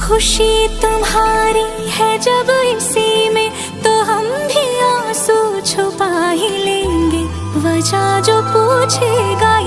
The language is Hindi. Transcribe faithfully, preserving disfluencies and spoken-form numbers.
खुशी तुम्हारी है जब इसी में, तो हम भी आंसू छुपा ही लेंगे। वजह जो पूछेगा